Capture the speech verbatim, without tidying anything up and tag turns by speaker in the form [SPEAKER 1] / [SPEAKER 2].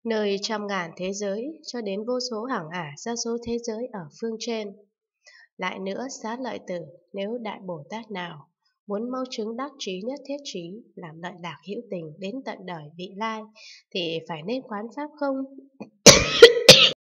[SPEAKER 1] nơi trăm ngàn thế giới cho đến vô số hàng ả gia số thế giới ở phương trên. Lại nữa, Xá Lợi Tử, nếu Đại Bồ Tát nào muốn mau chứng đắc trí nhất thiết trí, làm lợi lạc hữu tình đến tận đời vị lai, thì phải nên quán pháp không